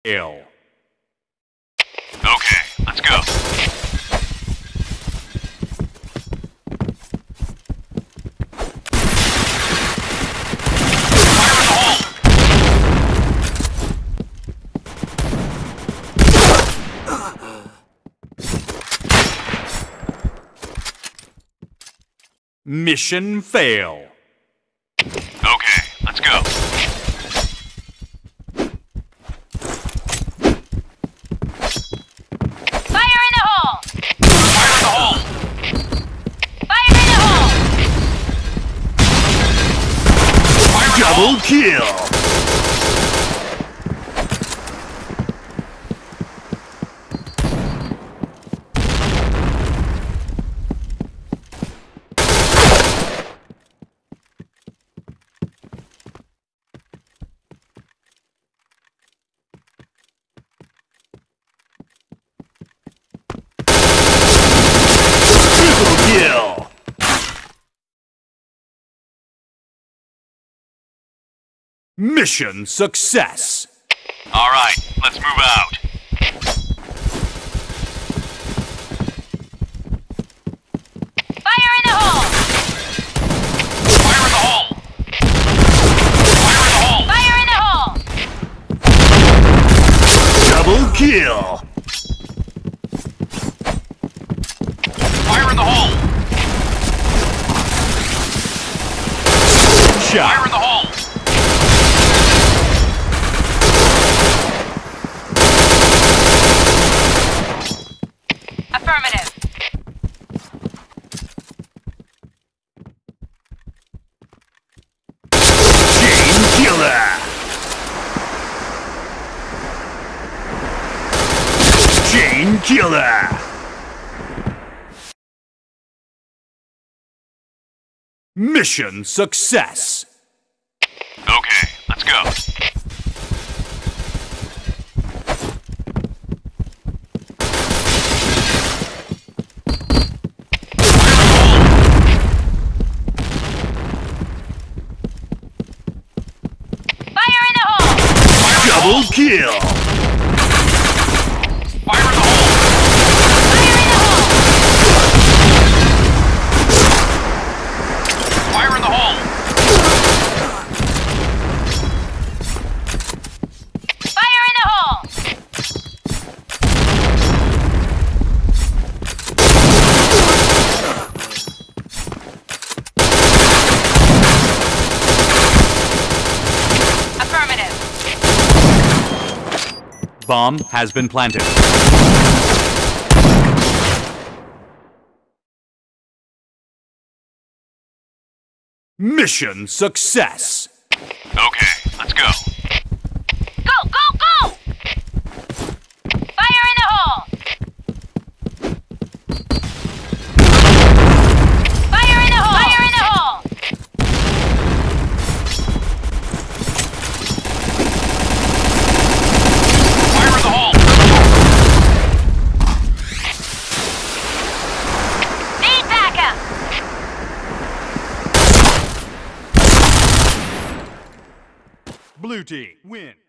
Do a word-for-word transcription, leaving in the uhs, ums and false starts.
Ill. Okay, let's go. Mission fail. Okay, let's go. Fire in the hole! Fire in the hole! Fire in the hole! Fire in the Double hole! kill. Triple kill. Mission success. All right, let's move out. Fire in the hole! Fire in the hole! Fire in the hole! Fire in the hole! Double kill. Fire in the hole! Fire Shot. in the hole! Affirmative. Chain killer. Chain killer. Mission success. Okay, let's go. Fire in the hole! Double kill. Fire in the hole! Fire in the hole! Fire in the hole! Fire in the hole! Affirmative. Bomb has been planted. Mission success. Okay, let's go. Go, go, go! Fire in the hole! Fire in the hole! Fire in the hole! Fire in the hole! Need backup! Blue team win.